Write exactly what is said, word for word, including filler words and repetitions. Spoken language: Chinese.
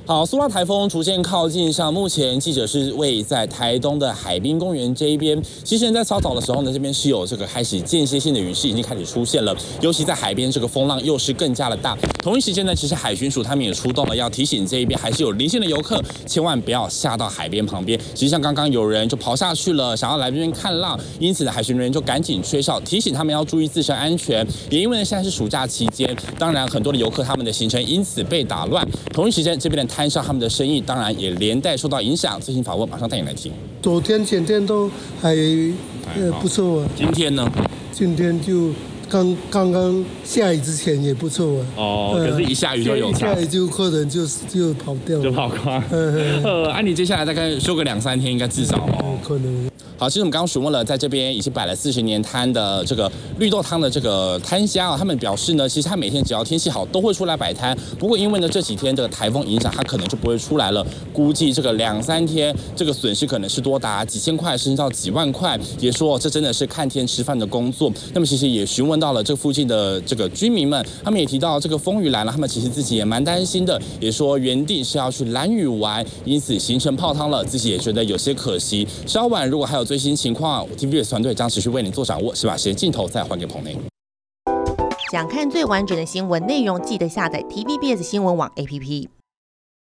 好，苏拉台风逐渐靠近上，目前记者是位在台东的海滨公园这一边。其实，在稍早的时候呢，这边是有这个开始间歇性的雨势已经开始出现了，尤其在海边，这个风浪又是更加的大。同一时间呢，其实海巡署他们也出动了，要提醒这一边还是有离线的游客，千万不要下到海边旁边。其实像刚刚有人就跑下去了，想要来这边看浪，因此呢，海巡人员就赶紧吹哨，提醒他们要注意自身安全。也因为呢，现在是暑假期间，当然很多的游客他们的行程因此被打乱。同一时间，这边的摊上他们的生意当然也连带受到影响。最新访问马上带你来听。 昨天、前天都还呃不错啊。 今天呢？ 今天就刚刚刚下雨之前也不错啊。 哦，可是一下雨就有差。 一下雨就客人就就跑掉了， 就跑光。呃，按你接下来大概休个两三天，应该至少哦。 可能。 好，其实我们刚刚询问了，在这边已经摆了四十年摊的这个绿豆汤的这个摊家啊，他们表示呢，其实他每天只要天气好都会出来摆摊。不过因为呢这几天这个台风影响，他可能就不会出来了。估计这个两三天这个损失可能是多达几千块，甚至到几万块。也说这真的是看天吃饭的工作。那么其实也询问到了这附近的这个居民们，他们也提到这个风雨来了，他们其实自己也蛮担心的，也说原定是要去兰屿玩，因此行程泡汤了，自己也觉得有些可惜。稍晚如果还有最新情况 ，T V B S 团队将持续为您做掌握，是吧？时间镜头再还给棚内。 想看最完整的新闻内容，记得下载 T V B S 新闻网 A P P。